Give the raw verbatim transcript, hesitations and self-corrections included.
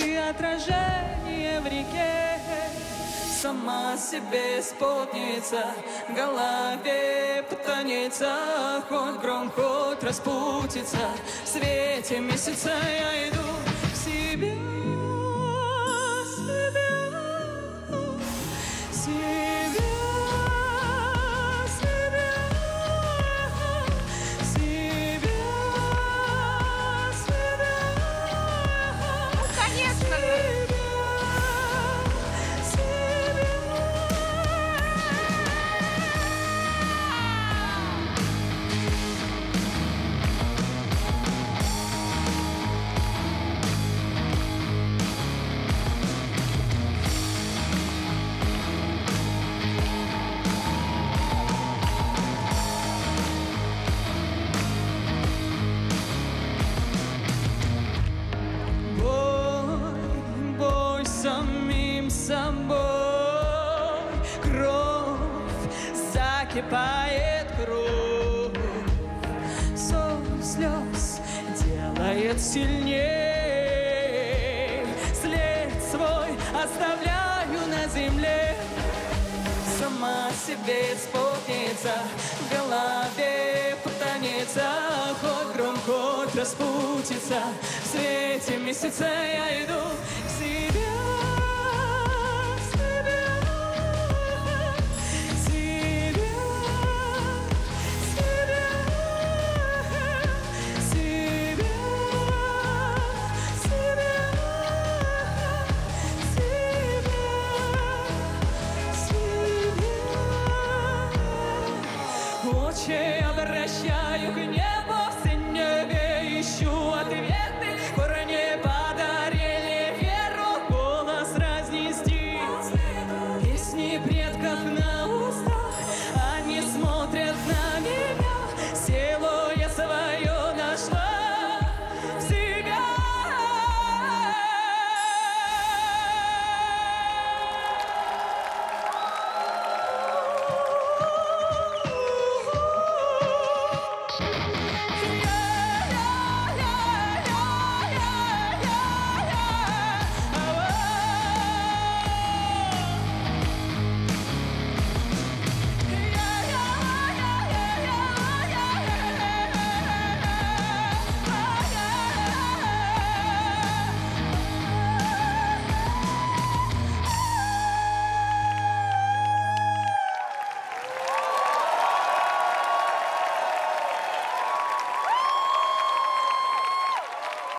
ты отражение в реке. Сама себе спутница, в голове путаница, хоть гром, хоть распутится, в свете месяца я иду к себе, себя, себя. Самим собой кровь, закипает кровь, соль слез делает сильней, след свой оставляю на земле. Сама себе спутница, в голове путаница, хоть гром, хоть распутится, в свете месяца я иду к себе. Очи обращаю к небу.